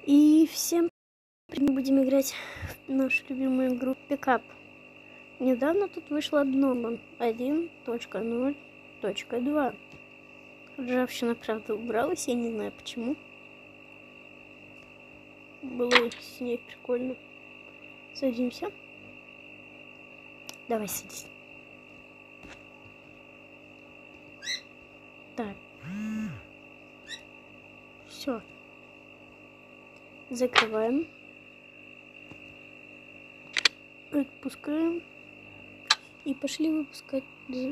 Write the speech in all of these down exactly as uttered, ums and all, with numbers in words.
И всем мы будем играть в нашу любимую игру пикап. Недавно тут вышла обнова один точка ноль точка два. Ржавчина, правда, убралась, я не знаю почему. Было с ней прикольно. Садимся. Давай садись. Так. Все. Закрываем. Отпускаем. И пошли выпускать.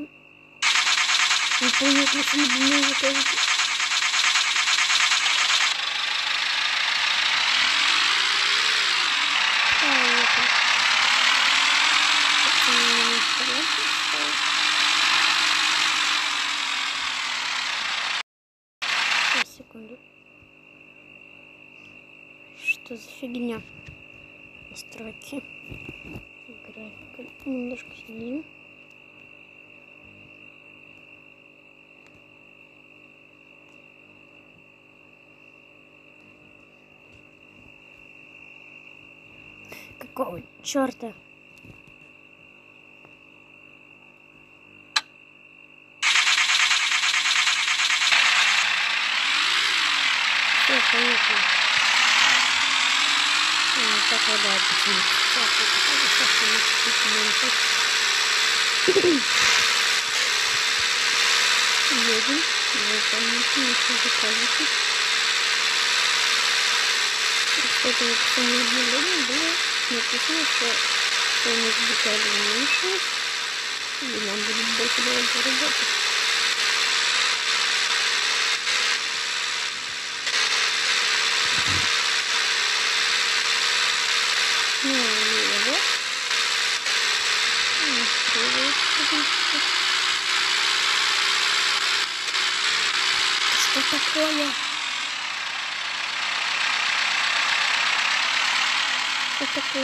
Непонятно, что мы закажем. Секунду. Что за фигня? Строки. Графика. Немножко снизу. Какого черта? Все, поехали. Ну, так, да, почему? Едем. Выполните, если заказите. Кстати, вот в самом обновлении было написано, что стоимость деталей уменьшилась, и нам будет больше давать работать. Ну, и вот. Что такое? Что такое?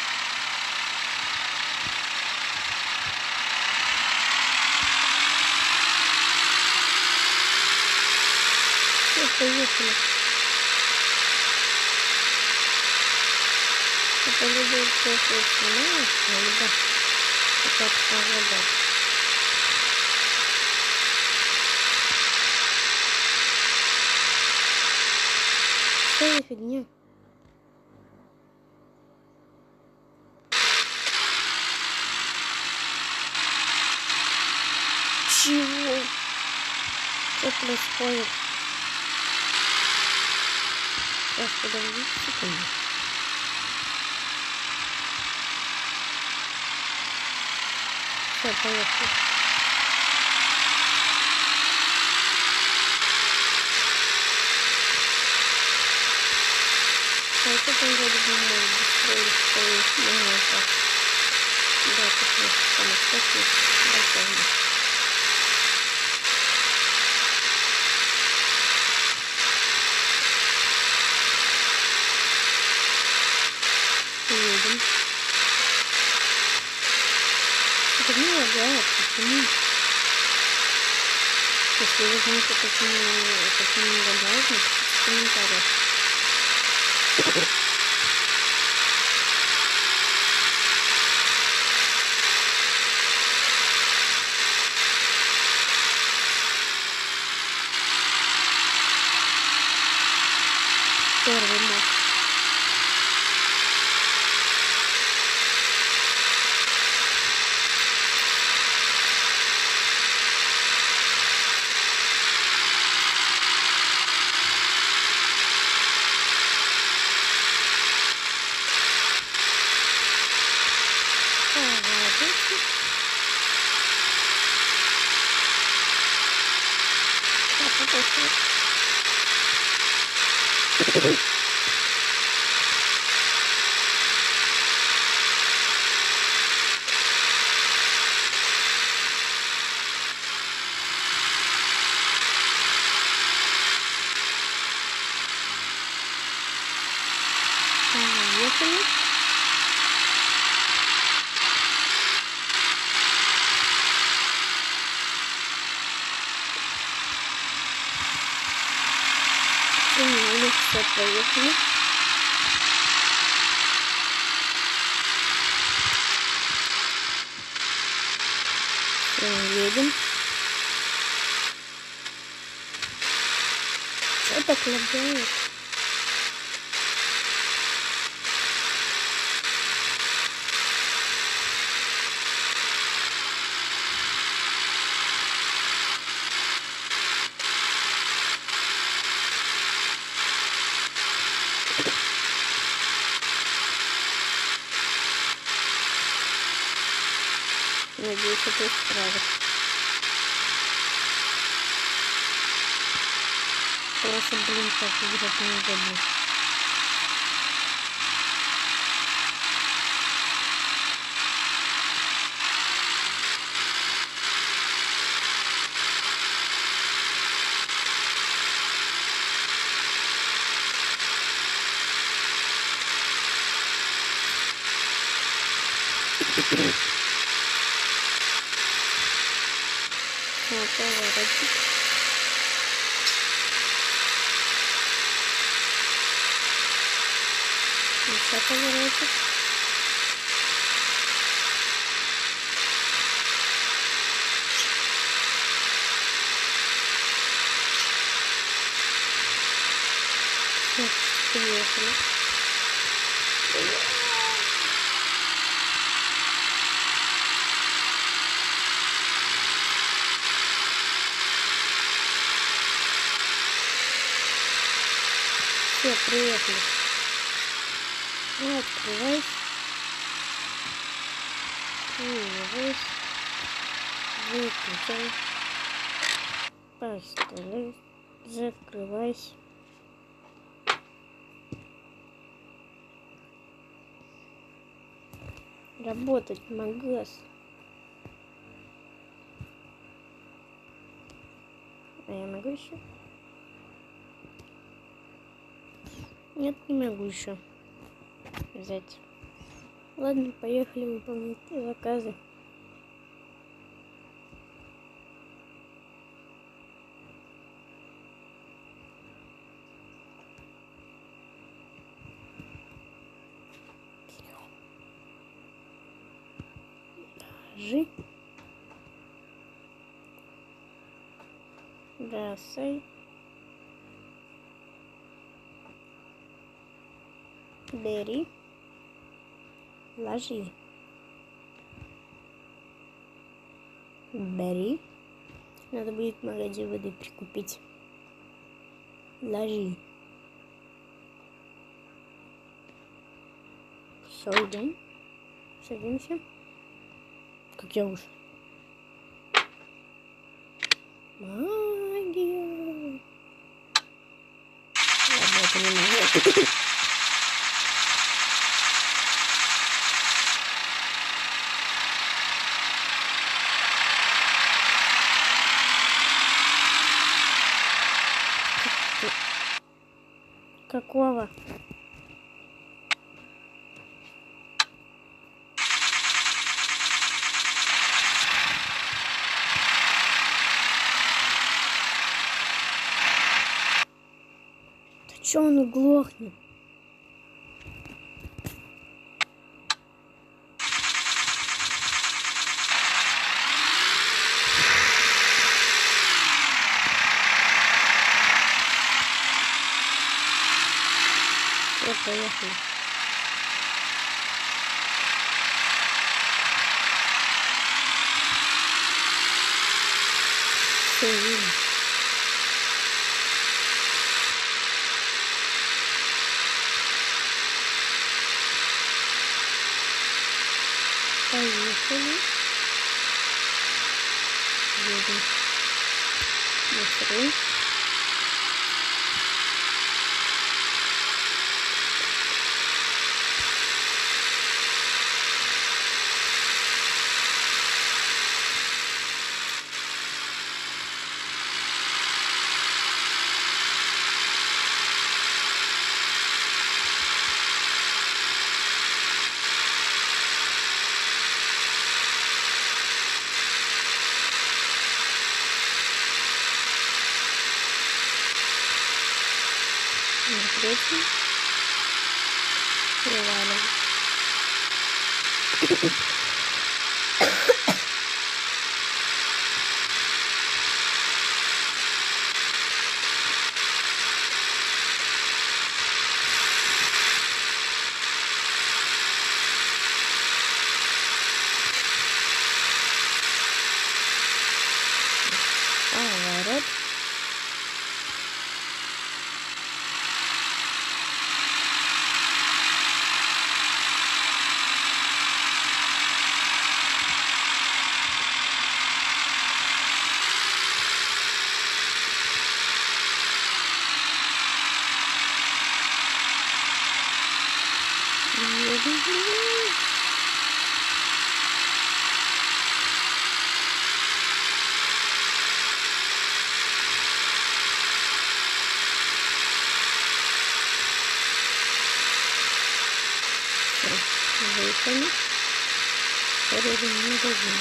Все, поехали. Это люди все снимают, либо хотят пожадать. Что за фигня? Чего? Что происходит? Сейчас, подождите секунду. Все, поехали. А это там вроде бы может строить свою монету. Да, это там кстати, готовно. Едем. Это не лагает, почему? Если вы знаете, почему это не лагает, напишите в комментариях. Первый мост. Поехали. Все, поехали. Едем. Что так лагает? Надеюсь, это исправит. Просто, блин, так играть неудобно. Вот, поворотик. Еще поворотик. Все, приехали. Все, приехали. Ну, открывай. Открывай. Выключай. Поставь. Закрывайся. Работать магаз. А я могу еще? Нет, не могу еще взять. Ладно, поехали выполнять заказы. Жи. Бросай. Бери. Ложи. Бери. Надо будет в магазин воды прикупить. Ложи. Все, идем. Садимся. Как я уж. Магия. Ладно, это не магия. Какого? Да чё он глохнет? Вот, поехали. Все видно. Поехали. Едем. Быстрее. Третий. Привалим. Выехали. Порядок магазин.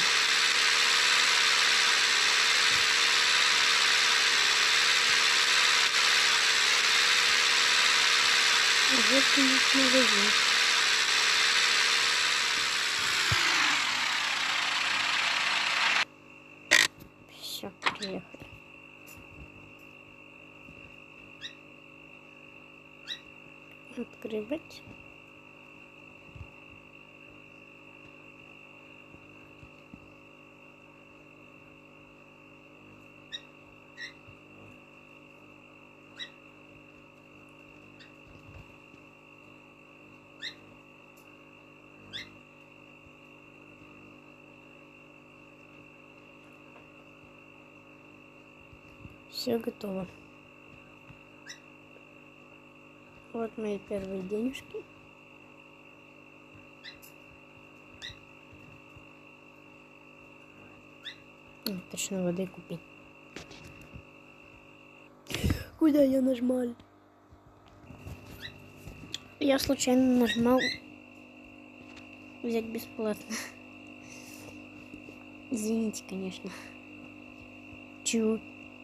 Вот у нас магазин. Все, приехали. Открывать. Все готово. Вот мои первые денежки. Точно воды купить. Куда я нажимал? Я случайно нажимал взять бесплатно. Извините, конечно. Чего?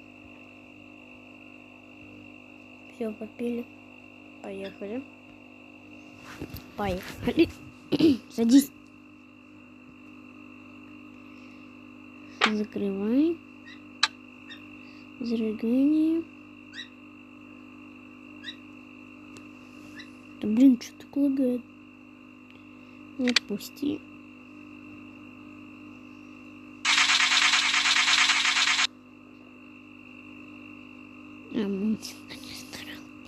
Все, попили. Поехали. Поехали. Садись. Закрывай. Зажигание. Да блин, что так лагает? Отпусти. А мультик, конечно, рад.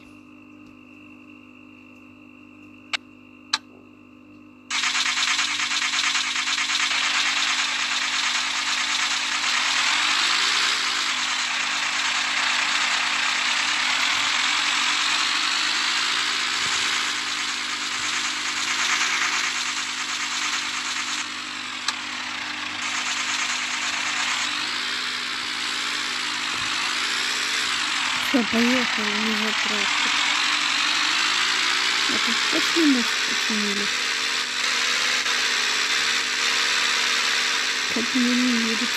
Все, поехали, не затраты. А тут точно мост починили? Как мне не верить.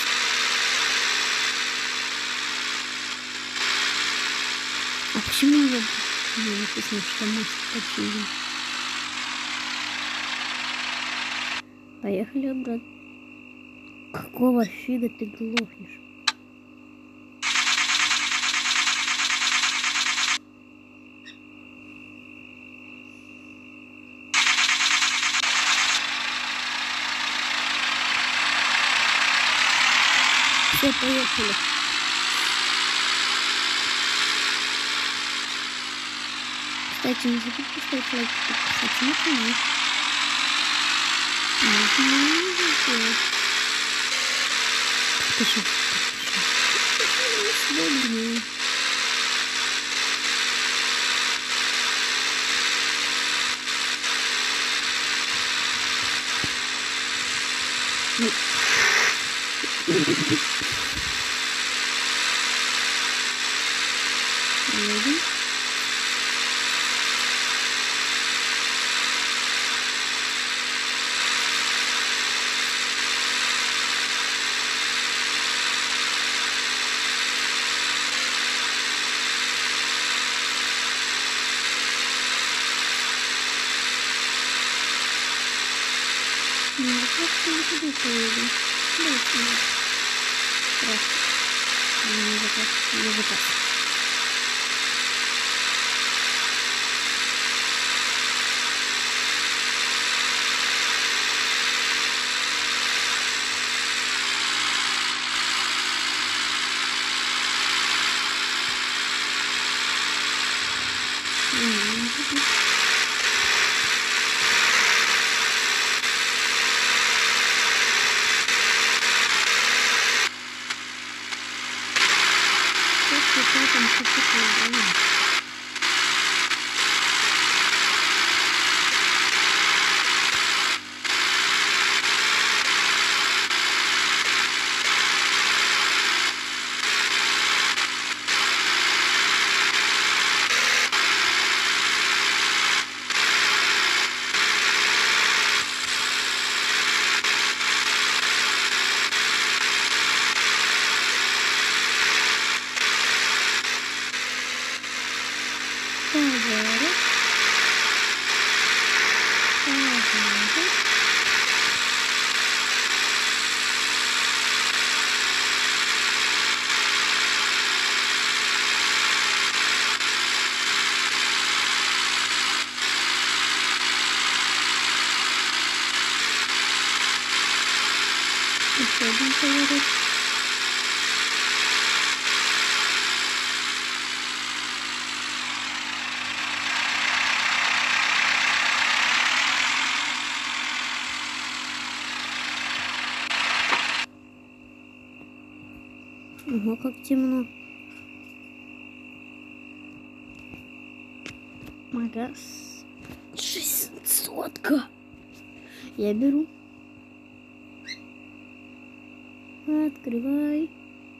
А почему я не написано, что мост починили? Поехали обратно. Какого фига ты глохнешь? Все, поехали. Кстати, не забудь поставить лайк, подписаться на канал. Можно подпишись, подпишись. Едем. Ну, просто не туда поедем. Давайте. Просто. Не заказ. Не заказ. Поворот. Поворот. Еще один поворот. Ого, как темно. Магаз. шестисотка. Я беру. Открывай.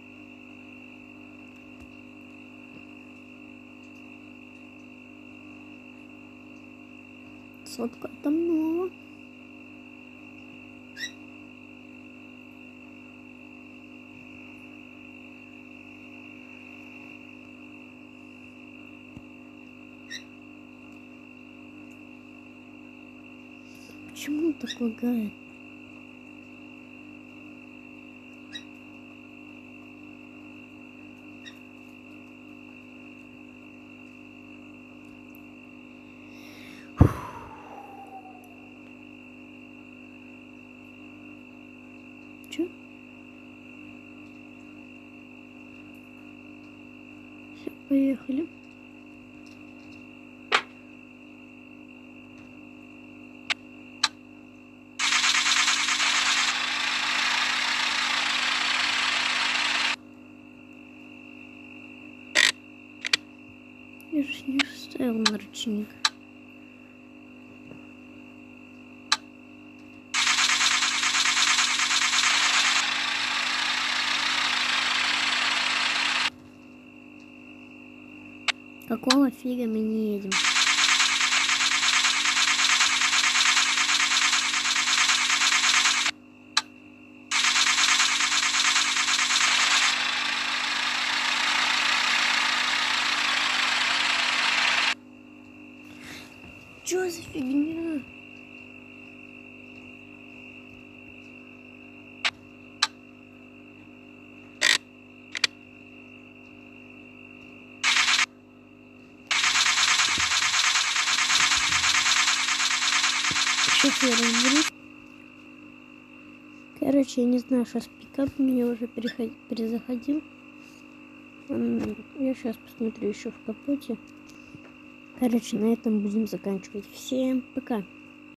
Сотка там много. Почему он так лагает? Чё? Все, поехали. Я же не ставил на ручник. Какого фига мы не едем? Чё за фигня? Сейчас я разберусь. Короче, я не знаю, сейчас пикап меня уже переход... перезаходил. Я сейчас посмотрю еще в капоте. Короче, на этом будем заканчивать. Всем пока.